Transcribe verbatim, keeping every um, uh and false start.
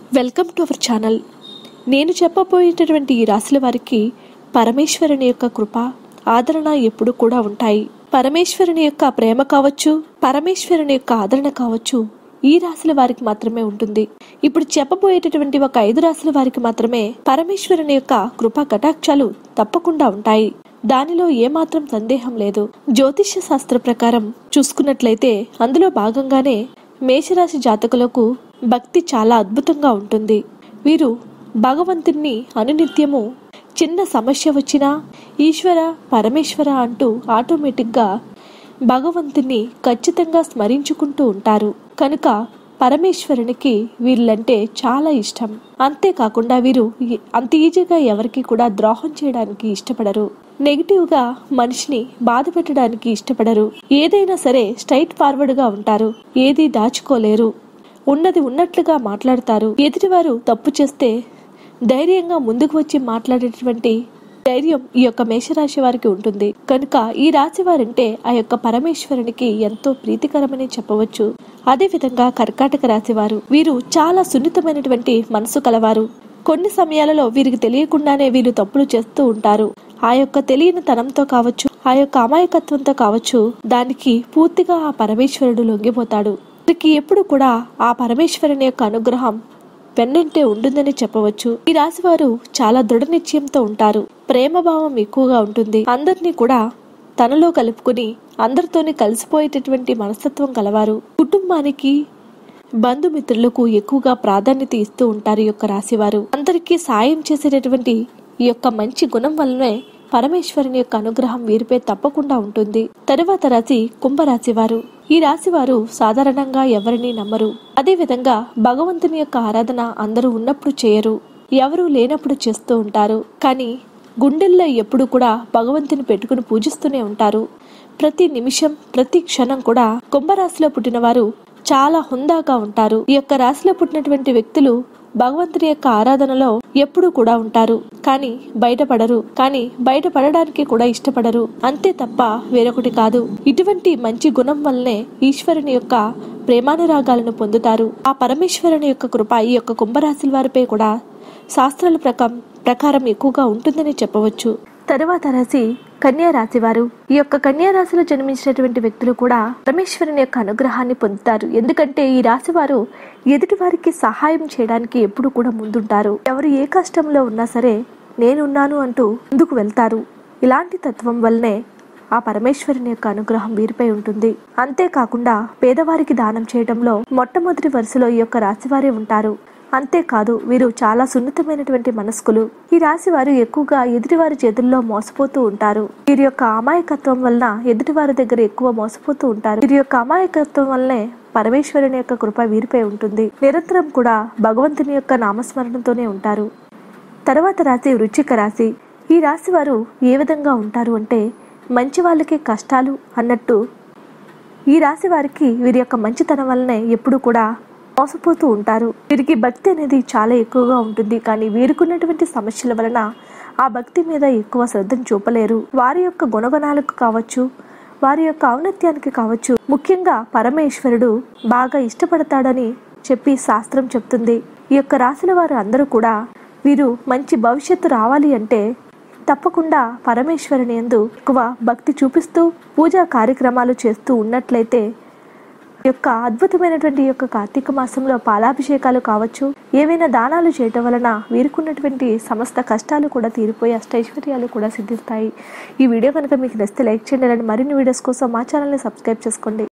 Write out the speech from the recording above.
Welcome to our channel. నేను చెప్పబోయేటటువంటి ఈ రాశుల వారికి పరమేశ్వరుని యొక్క కృప, ఆదరణ ఎప్పుడు కూడా ఉంటాయి. పరమేశ్వరుని యొక్క ప్రేమ కావచ్చు, పరమేశ్వరుని యొక్క ఆదరణ కావచ్చు, ఈ రాశుల వారికి మాత్రమే ఉంటుంది. ఇప్పుడు చెప్పబోయేటటువంటి ఒక ఐదు రాశుల వారికి మాత్రమే పరమేశ్వరుని యొక్క కృపా కటాక్షాలు తప్పకుండా ఉంటాయి. దానిలో ఏమాత్రం సందేహం లేదు. జ్యోతిష్య శాస్త్ర ప్రకారం చూసుకున్నట్లయితే అందులో భాగంగానే మేషరాశి జాతకులకు భక్తి చాలా అద్భుతంగా ఉంటుంది. వీరు భగవంతుణ్ణి అనునిత్యము చిన్న సమస్య వచ్చినా ఈశ్వర పరమేశ్వర అంటూ ఆటోమేటిక్గా భగవంతుణ్ణి ఖచ్చితంగా స్మరించుకుంటూ ఉంటారు. కనుక పరమేశ్వరునికి వీళ్ళంటే చాలా ఇష్టం. అంతేకాకుండా వీరు అంత ఈజీగా ఎవరికి కూడా ద్రోహం చేయడానికి ఇష్టపడరు. నెగిటివ్ గా మనిషిని బాధ పెట్టడానికి ఇష్టపడరు. ఏదైనా సరే స్ట్రైట్ ఫార్వర్డ్ గా ఉంటారు. ఏది దాచుకోలేరు. ఉన్నది ఉన్నట్లుగా మాట్లాడతారు. ఎదుటివారు తప్పు చేస్తే ధైర్యంగా ముందుకు వచ్చి మాట్లాడేటువంటి ధైర్యం ఈ యొక్క మేషరాశి వారికి ఉంటుంది. కనుక ఈ రాశి వారంటే ఆ యొక్క పరమేశ్వరునికి ఎంతో ప్రీతికరమని చెప్పవచ్చు. అదే విధంగా కర్కాటక రాశి వారు, వీరు చాలా సున్నితమైనటువంటి మనసు కలవారు. కొన్ని సమయాలలో వీరికి తెలియకుండానే వీరు తప్పులు చేస్తూ ఉంటారు. ఆ యొక్క తెలియని తనంతో కావచ్చు, ఆ యొక్క అమాయకత్వంతో కావచ్చు, దానికి పూర్తిగా ఆ పరమేశ్వరుడు లొంగిపోతాడు. వీరికి ఎప్పుడు కూడా ఆ పరమేశ్వరుని యొక్క అనుగ్రహం వెన్నంటే ఉంటుందని చెప్పవచ్చు. ఈ రాశి వారు చాలా దృఢ నిశ్చయంతో ఉంటారు. ప్రేమ భావం ఎక్కువగా ఉంటుంది. అందరినీ కూడా తనలో కలుపుకుని అందరితోనే కలిసిపోయేటటువంటి మనస్తత్వం కలవారు. కుటుంబానికి బంధుమిత్రులకు ఎక్కువగా ప్రాధాన్యత ఇస్తూ ఉంటారు. ఈ యొక్క రాశివారు అందరికీ సాయం చేసేటటువంటి ఈ యొక్క మంచి గుణం వల్లనే పరమేశ్వరుని యొక్క అనుగ్రహం వీరిపై తప్పకుండా ఉంటుంది. తరువాత రాశి కుంభరాశి వారు. ఈ రాశి వారు సాధారణంగా ఎవరిని నమ్మరు. అదే విధంగా భగవంతుని యొక్క ఆరాధన అందరూ ఉన్నప్పుడు చేయరు, ఎవరు లేనప్పుడు చేస్తూ ఉంటారు. కానీ గుండెల్లో ఎప్పుడు కూడా భగవంతుని పెట్టుకుని పూజిస్తూనే ఉంటారు. ప్రతి నిమిషం ప్రతి క్షణం కూడా కుంభరాశిలో పుట్టిన వారు చాలా హుందాగా ఉంటారు. ఈ యొక్క రాశిలో పుట్టినటువంటి వ్యక్తులు భగవంతుని యొక్క ఆరాధనలో ఎప్పుడు కూడా ఉంటారు. కానీ బయటపడరు. కానీ బయటపడడానికి కూడా ఇష్టపడరు. అంతే తప్ప వేరొకటి కాదు. ఇటువంటి మంచి గుణం వల్లనే ఈశ్వరుని యొక్క ప్రేమానురాగాలను పొందుతారు. ఆ పరమేశ్వరుని యొక్క కృప ఈ యొక్క కుంభరాశి వారిపై కూడా శాస్త్రాల ప్రకారం ప్రకారం ఎక్కువగా ఉంటుందని చెప్పవచ్చు. తరువాత రాశి కన్యా రాశి వారు. ఈ యొక్క కన్యా రాశిలో జన్మించినటువంటి వ్యక్తులు కూడా పరమేశ్వరుని యొక్క అనుగ్రహాన్ని పొందుతారు. ఎందుకంటే ఈ రాశి వారు ఎదుటి వారికి సహాయం చేయడానికి ఎప్పుడు కూడా ముందుంటారు. ఎవరు ఏ కష్టంలో ఉన్నా సరే నేనున్నాను అంటూ ముందుకు వెళ్తారు. ఇలాంటి తత్వం వల్లనే ఆ పరమేశ్వరుని యొక్క అనుగ్రహం వీరిపై ఉంటుంది. అంతేకాకుండా పేదవారికి దానం చేయడంలో మొట్టమొదటి వరుసలో ఈ యొక్క రాశివారే ఉంటారు. అంతేకాదు వీరు చాలా సున్నితమైనటువంటి మనస్కులు. ఈ రాశి వారు ఎక్కువగా ఎదుటివారి చేతుల్లో మోసపోతూ ఉంటారు. వీరి యొక్క అమాయకత్వం వలన ఎదుటివారి దగ్గర ఎక్కువ మోసపోతూ ఉంటారు. వీరి యొక్క అమాయకత్వం వల్లనే పరమేశ్వరుని యొక్క కృప వీరిపై ఉంటుంది. నిరంతరం కూడా భగవంతుని యొక్క నామస్మరణతోనే ఉంటారు. తర్వాత రాశి వృశ్చిక రాశి. ఈ రాశి వారు ఏ విధంగా ఉంటారు అంటే మంచి వాళ్ళకి కష్టాలు అన్నట్టు ఈ రాశి వారికి వీరి యొక్క మంచితనం వల్లనే ఎప్పుడు కూడా మోసపోతూ ఉంటారు. వీరికి భక్తి అనేది చాలా ఎక్కువగా ఉంటుంది. కానీ వీరికున్నటువంటి సమస్యల వలన ఆ భక్తి మీద ఎక్కువ శ్రద్ధను చూపలేరు. వారి యొక్క గుణగణాలకు కావచ్చు, వారి యొక్క ఔన్నత్యానికి కావచ్చు, ముఖ్యంగా పరమేశ్వరుడు బాగా ఇష్టపడతాడని చెప్పి శాస్త్రం చెప్తుంది. ఈ యొక్క రాశుల వారు అందరూ కూడా వీరు మంచి భవిష్యత్తు రావాలి అంటే తప్పకుండా పరమేశ్వరుని యందు ఎక్కువ భక్తి చూపిస్తూ పూజా కార్యక్రమాలు చేస్తూ ఉన్నట్లయితే యొక్క అద్భుతమైనటువంటి యొక్క కార్తీక మాసంలో పాలాభిషేకాలు కావచ్చు, ఏవైనా దానాలు చేయటం వలన వీరుకున్నటువంటి సమస్త కష్టాలు కూడా తీరిపోయి అష్టైశ్వర్యాలు కూడా సిద్ధిస్తాయి. ఈ వీడియో కనుక మీకు నచ్చితే లైక్ చేయండి. మరిన్ని వీడియోస్ కోసం మా ఛానల్ని సబ్స్క్రైబ్ చేసుకోండి.